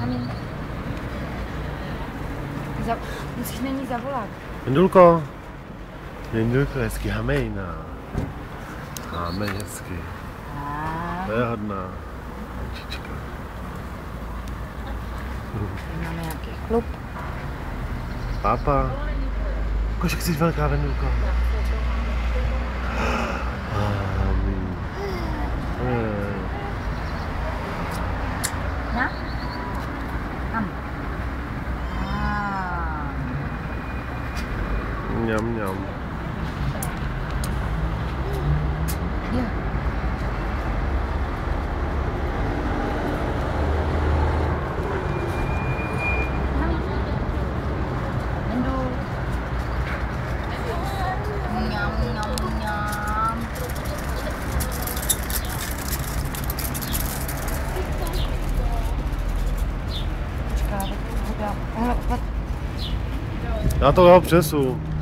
Mami. Musíš na ní zavolat. Jindulko, hezky, hamejna. Hamej hezky. To je hodná. Čička. Máme nějaký chlup. Pápa. Kožek jsi velká, Vendulko. Na? Tam. Mňam, mňam. Jo. Já to přesu.